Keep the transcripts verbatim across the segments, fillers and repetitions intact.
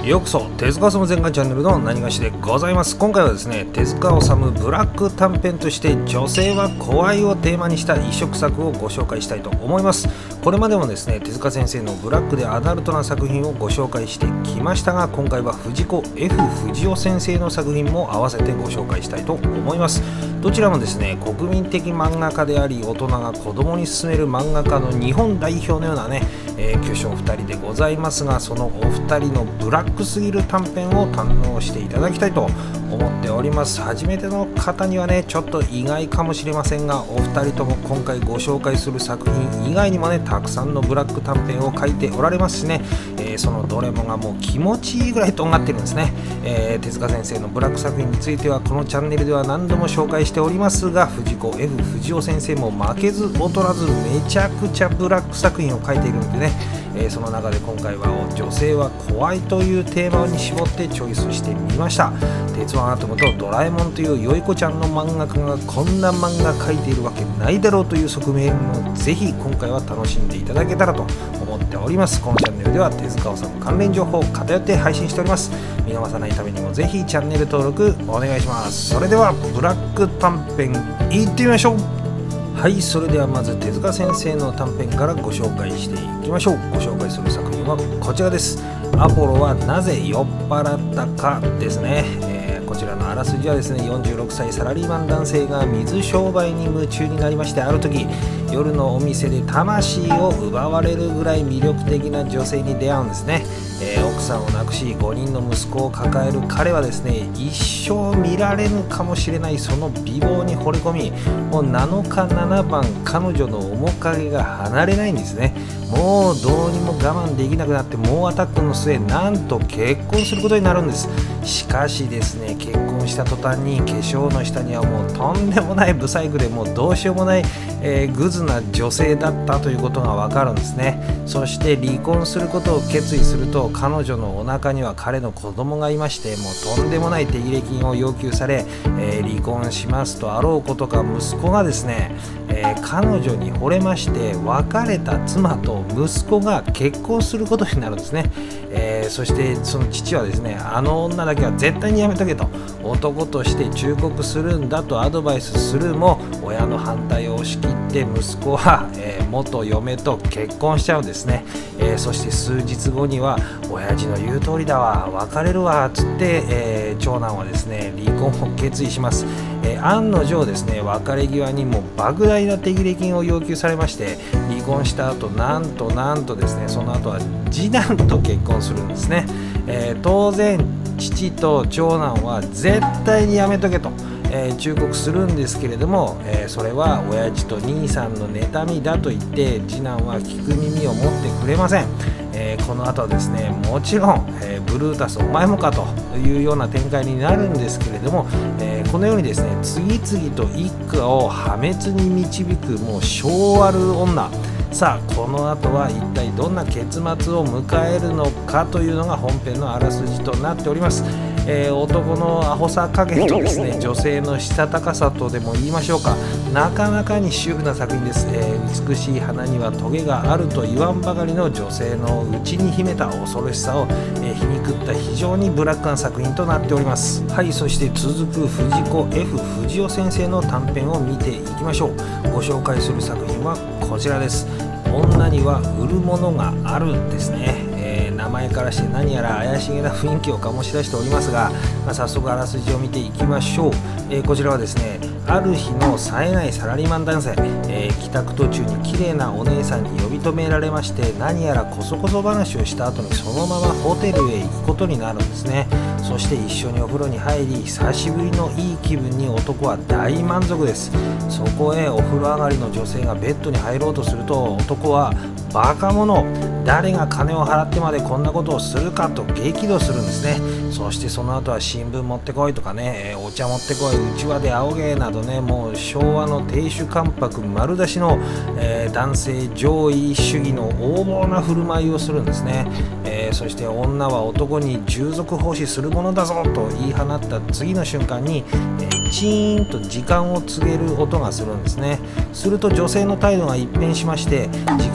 ようこそ手塚治虫全開チャンネルの何がしでございます。今回はですね、手塚治虫ブラック短編として女性は怖いをテーマにした異色作をご紹介したいと思います。これまでもですね、手塚先生のブラックでアダルトな作品をご紹介してきましたが、今回は藤子 F 不二雄先生の作品も合わせてご紹介したいと思います。どちらもですね、国民的漫画家であり、大人が子供に勧める漫画家の日本代表のようなね、えー、巨匠ふたりでございますが、そのお二人のブラックすぎる短編を堪能していただきたいと思っております。初めての方にはね、ちょっと意外かもしれませんが、お二人とも今回ご紹介する作品以外にもね、たくさんのブラック短編を書いておられますしね、えー、そのどれもがもう気持ちいいぐらいとんがってるんですね。えー、手塚先生のブラック作品についてはこのチャンネルでは何度も紹介しておりますが、藤子 F 不二雄先生も負けず劣らずめちゃくちゃブラック作品を書いているのでね、えー、その中で今回は女性は怖いというテーマに絞ってチョイスしてみました。鉄腕アトムとドラえもんというよい子ちゃんの漫画家がこんな漫画描いているわけないだろうという側面もぜひ今回は楽しんでいただけたらと思っております。このチャンネルでは手塚治虫関連情報を偏って配信しております。見逃さないためにもぜひチャンネル登録お願いします。それではブラック短編いってみましょう。はい、それではまず手塚先生の短編からご紹介していきましょう。ご紹介する作品はこちらです。アポロはなぜ酔っ払ったかですね。えー、こちらのあらすじはですね、よんじゅうろくさいサラリーマン男性が水商売に夢中になりまして、ある時夜のお店で魂を奪われるぐらい魅力的な女性に出会うんですね。えー、奥さんを亡くしごにんの息子を抱える彼はですね、一生見られぬかもしれないその美貌に惚れ込み、もうなのかななばん彼女の面影が離れないんですね。もうどうにも我慢できなくなって猛アタックの末、なんと結婚することになるんです。しかしですね、結婚した途端に化粧の下にはもうとんでもないブサイクでもうどうしようもない、えー、グズな女性だったということがわかるんですね。そして離婚することを決意すると、彼女のお腹には彼の子供がいまして、もうとんでもない手切れ金を要求され、えー、離婚しますとあろうことか、息子がですね、えー、彼女に惚れまして、別れた妻と息子が結婚することになるんですね。えー、そしてその父はですね、あの女だけは絶対にやめとけと、男として忠告するんだとアドバイスするも、親の反対を押し切って息子は、えー、元嫁と結婚しちゃうんですね。えー、そして数日後には、親父の言う通りだわ、別れるわつって、えー、長男はですね離婚を決意します。えー、案の定ですね、別れ際にも莫大な手切れ金を要求されまして、離婚した後なんとなんとですね、その後は次男と結婚するんですね。えー、当然父と長男は絶対にやめとけと、えー、忠告するんですけれども、えー、それは親父と兄さんの妬みだと言って次男は聞く耳を持ってくれません。えー、この後はですね、もちろん、えー、ブルータスお前もかというような展開になるんですけれども、えー、このようにですね、次々と一家を破滅に導くもう性ある女。さあこの後は一体どんな結末を迎えるのかというのが本編のあらすじとなっております。えー、男のアホさ加減とですね、女性のしたたかさとでも言いましょうか、なかなかにシュールな作品です。えー、美しい花にはトゲがあると言わんばかりの女性の内に秘めた恐ろしさを、えー、皮肉った非常にブラックな作品となっております。はい、そして続く藤子 F 不二雄先生の短編を見ていきましょう。ご紹介する作品はこちらです。女には売るものがあるですね。えー、名前からして何やら怪しげな雰囲気を醸し出しておりますが、まあ、早速あらすじを見ていきましょう。えー、こちらはですね、ある日の冴えないサラリーマン男性、えー、帰宅途中に綺麗なお姉さんに呼び止められまして、何やらこそこそ話をした後にそのままホテルへ行くことになるんですね。そして一緒にお風呂に入り、久しぶりのいい気分に男は大満足です。そこへお風呂上がりの女性がベッドに入ろうとすると、男はバカ者、誰が金を払ってまでこんなことをするかと激怒するんですね。そしてその後は新聞持ってこいとかね、お茶持ってこい、うちわで仰げなどね、もう昭和の亭主関白丸出しの、えー、男性上位主義の横暴な振る舞いをするんですね。えー、そして女は男に従属奉仕するものだぞと言い放った次の瞬間に、えー、チーンと時間を告げる音がするんですね。すると女性の態度が一変しまして、時間よ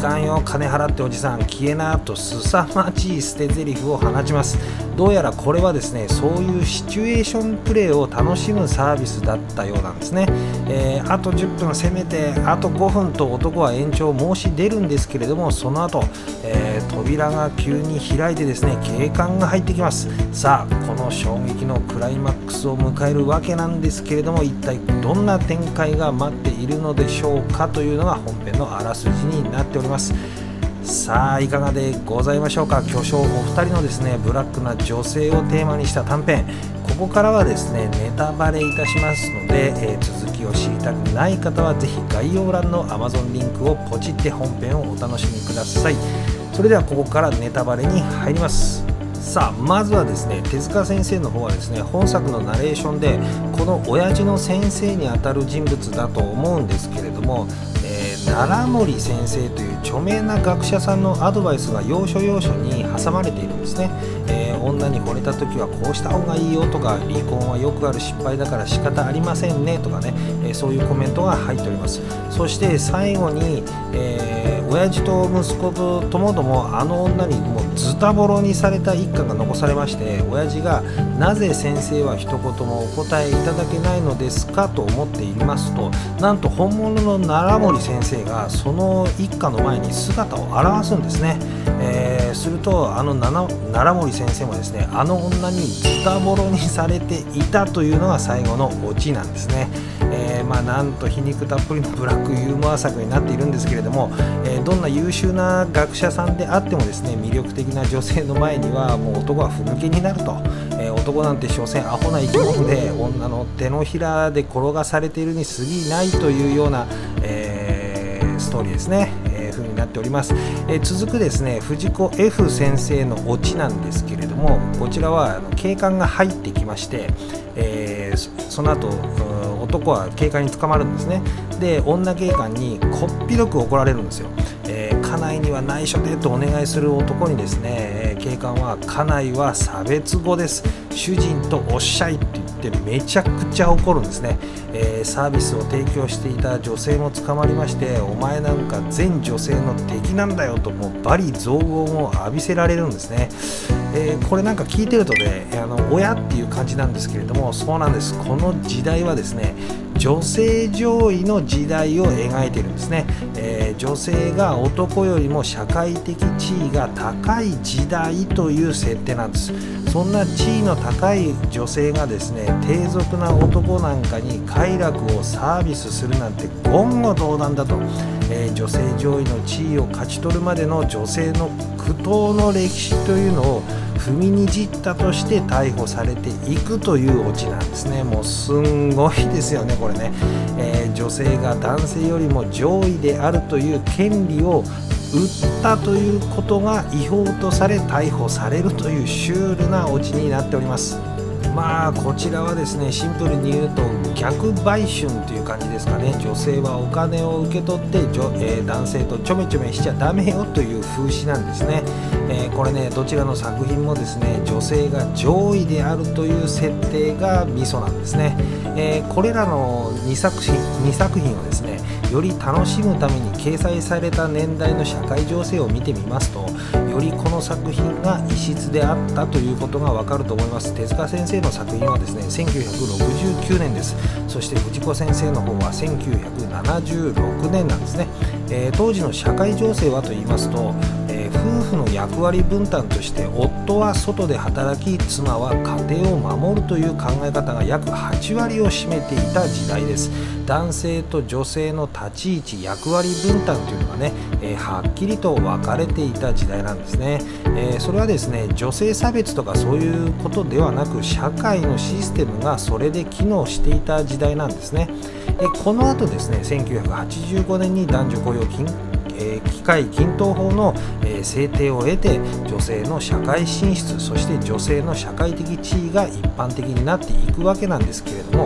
金払っておじさん消えなと凄まじい捨て台詞を放ちます。どうやらこれはですね、そういうシチュエーションプレーを楽しむサービスだったようなんですね。えー、あとじゅっぷん、せめてあとごふんと男は延長申し出るんですけれども、その後、えー、扉が急に開いてですね、警官が入ってきます。さあ、この衝撃のクライマックスを迎えるわけなんですけれども、一体どんな展開が待っているのでしょうかというのが本編のあらすじになっております。さあ、いかがでございましょうか。巨匠お二人のですね、ブラックな女性をテーマにした短編、ここからはですね、ネタバレいたしますので、えー、続きを知りたくない方はぜひ概要欄の Amazon リンクをポチって本編をお楽しみください。それではここからネタバレに入ります。さあ、まずはですね、手塚先生の方はですね、本作のナレーションでこの親父の先生にあたる人物だと思うんですけれども、えー、奈良森先生という著名な学者さんのアドバイスが要所要所に挟まれているんですね。えー、女に惚れた時はこうした方がいいよとか、離婚はよくある失敗だから仕方ありませんねとかね、えー、そういうコメントが入っております。そして最後に、えー、親父と息子とともどもあの女にもうズタボロにされた一家が残されまして、親父がなぜ先生は一言もお答えいただけないのですかと思っていますと、なんと本物の奈良森先生がその一家の前に姿を現すんですね。えー、するとあの奈良森先生もですね、あの女にズタボロにされていたというのが最後のオチなんですね。えー、まあなんと皮肉たっぷりのブラックユーモア作になっているんですけれども、えー、どんな優秀な学者さんであってもですね、魅力的な女性の前にはもう男はふぬけになると、えー、男なんて所詮アホな生き物で女の手のひらで転がされているに過ぎないというような、えー、ストーリーですね。風になっております。えー、続くですね、藤子 F 先生のオチなんですけれども、こちらはあの警官が入ってきまして、えー、そ, その後男は警官に捕まるんですね。で、女警官にこっぴどく怒られるんですよ。えー、家内には内緒でとお願いする男にですね、えー、警官は家内は差別語です、主人とおっしゃいって言ってめちゃくちゃ怒るんですね。えー、サービスを提供していた女性も捕まりまして、お前なんか全女性の敵なんだよともう罵詈雑言を浴びせられるんですね。えー、これなんか聞いてるとね、あの親っていう感じなんですけれども、そうなんです。この時代はですね、女性上位の時代を描いているんですね。えー、女性が男よりも社会的地位が高い時代という設定なんです。そんな地位の高い女性がですね、低俗な男なんかに快楽をサービスするなんて言語道断だと、えー、女性上位の地位を勝ち取るまでの女性の苦闘の歴史というのを踏みにじったとして逮捕されていくというオチなんですね。もうすんごいですよね、これね。えー、女性が男性よりも上位であるという権利を売ったということが違法とされ逮捕されるというシュールなオチになっております。まあこちらはですね、シンプルに言うと逆売春という感じですかね。女性はお金を受け取って、えー、男性とちょめちょめしちゃダメよという風刺なんですね。えー、これね、どちらの作品もですね、女性が上位であるという設定がミソなんですね。えー、これらのにさく品、にさく品をですね、より楽しむために掲載された年代の社会情勢を見てみますと、よりこの作品が異質であったということがわかると思います。手塚先生の作品はですね、せんきゅうひゃくろくじゅうきゅうねんです。そして藤子先生の方はせんきゅうひゃくななじゅうろくねんなんですね。えー、当時の社会情勢はと言いますと、えー、夫婦の役割分担として夫は外で働き、妻は家庭を守るという考え方が約はちわりを占めていた時代です。男性と女性の立ち位置、役割分担というのがね、えー、はっきりと分かれていた時代なんですね。えー、それはですね、女性差別とかそういうことではなく、社会のシステムがそれで機能していた時代なんですね。えー、この後ですね、せんきゅうひゃくはちじゅうごねんに男女雇用均えー、機会均等法の、えー、制定を得て、女性の社会進出、そして女性の社会的地位が一般的になっていくわけなんですけれども、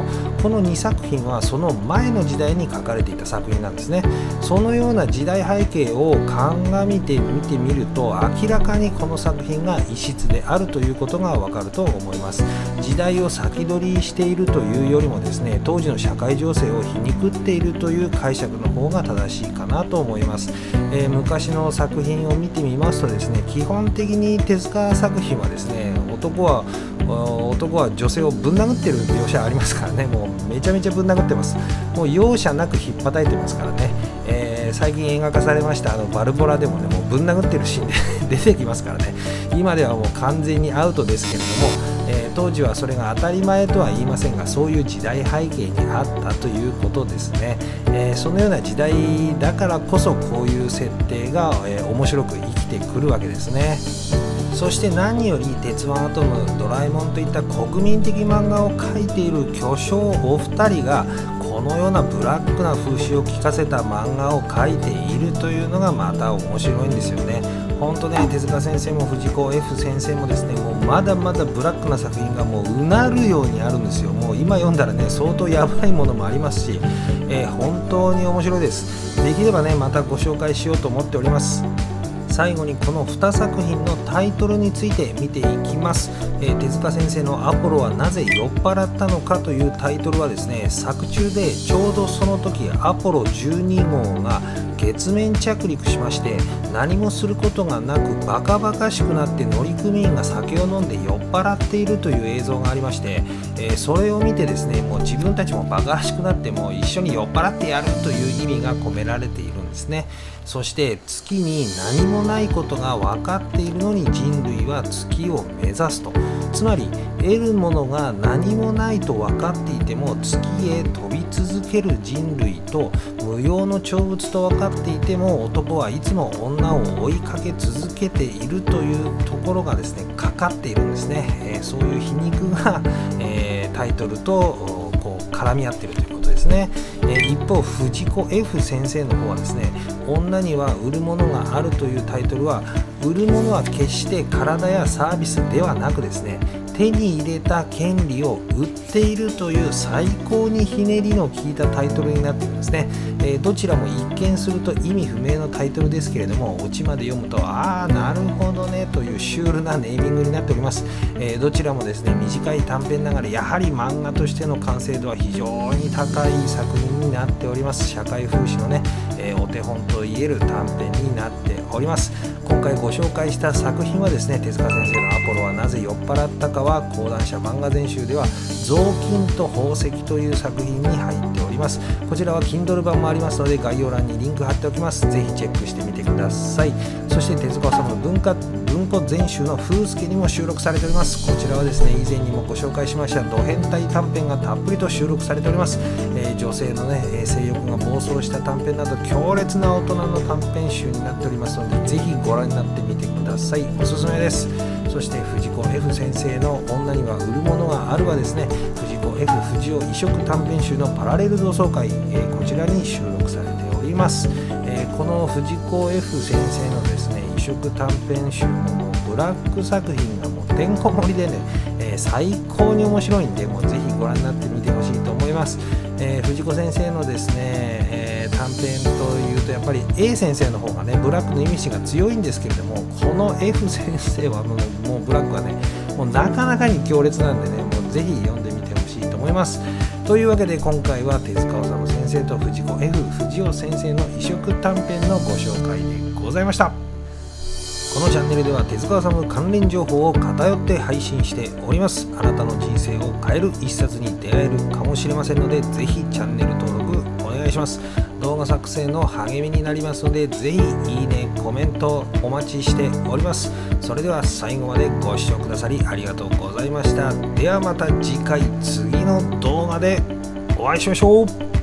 このにさく品はその前の時代に書かれていた作品なんですね。そのような時代背景を鑑みて見てみると、明らかにこの作品が異質であるということがわかると思います。時代を先取りしているというよりもですね、当時の社会情勢を皮肉っているという解釈の方が正しいかなと思います。えー、昔の作品を見てみますとですね、基本的に手塚作品はですね、男は男は女性をぶん殴ってる描写ありますからね、もうめちゃめちゃぶん殴ってます。もう容赦なく引っ叩いてますからね。えー、最近映画化されましたあのバルボラでもね、もうぶん殴ってるシーンで出てきますからね。今ではもう完全にアウトですけれども、えー、当時はそれが当たり前とは言いませんが、そういう時代背景にあったということですね。えー、そのような時代だからこそこういう設定が、えー、面白く生きてくるわけですね。そして何より鉄腕アトム、ドラえもんといった国民的漫画を描いている巨匠お二人がこのようなブラックな風刺を効かせた漫画を描いているというのがまた面白いんですよね。本当ね、手塚先生も藤子 F 先生もですね、もうまだまだブラックな作品がもううなるようにあるんですよ。もう今読んだらね、相当やばいものもありますし、えー、本当に面白いです。できればね、またご紹介しようと思っております。最後にこのにさく品のタイトルについて見ていきます。えー、手塚先生のアポロはなぜ酔っ払ったのかというタイトルはですね、作中でちょうどその時アポロじゅうにごうが月面着陸しまして、何もすることがなくバカバカしくなって乗組員が酒を飲んで酔っ払っているという映像がありまして、えー、それを見てですね、もう自分たちもバカらしくなってもう一緒に酔っ払ってやるという意味が込められているんですね。そして月に何もないことが分かっているのに人類は月を目指すと、つまり得るものが何もないと分かっていても月へ飛び続ける人類と、無用の長物と分かっていても男はいつも女を追いかけ続けているというところがですね、かかっているんですね。えー、そういう皮肉が、えー、タイトルとこう絡み合っているということですね。えー、一方藤子 F 先生の方はですね、女には売るものがあるというタイトルは、売るものは決して体やサービスではなくですね、手に入れた権利を売っているという最高にひねりの効いたタイトルになっているんですね。えー、どちらも一見すると意味不明のタイトルですけれども、オチまで読むとああなるほどねというシュールなネーミングになっております。えー、どちらもですね、短い短編ながらやはり漫画としての完成度は非常に高い作品になっております。社会風刺のね、えー、お手本といえる短編になっております。今回ご紹介した作品はですね、手塚先生のアポロはなぜ酔っ払ったかは講談社漫画全集では雑巾と宝石という作品に入っております。こちらは Kindle 版もありますので概要欄にリンク貼っておきます。ぜひチェックしてみてください。そして手塚治虫の文化文庫全集の風助にも収録されております。こちらはですね、以前にもご紹介しましたド変態短編がたっぷりと収録されております。えー、女性のね性欲が暴走した短編など強烈な大人の短編集になっておりますので、ぜひご覧になってみてください。おすすめです。そして藤子 F 先生の女には売るものがあるはですね、藤子 F 不二雄異色短編集のパラレル同窓会、えー、こちらに収録されております。えー、この藤子 F 先生のですね異色短編集のもうブラック作品がもうてんこ盛りでね、えー、最高に面白いんで、もうぜひご覧になってみてほしいと思います。えー、藤子先生のですね、えー、短編というとやっぱり A 先生の方がねブラックのイメージが強いんですけれども、この F 先生はもう、もうブラックはねもうなかなかに強烈なんでね、もうぜひ読んでみてほしいと思います。というわけで今回は手塚治虫先生と藤子 F 不二雄先生の異色短編のご紹介でございました。このチャンネルでは手塚治虫関連情報を偏って配信しております。あなたの人生を変える一冊に出会えるかもしれませんので、ぜひチャンネル登録お願いします。動画作成の励みになりますので、ぜひいいね、コメントお待ちしております。それでは最後までご視聴くださりありがとうございました。ではまた次回次の動画でお会いしましょう。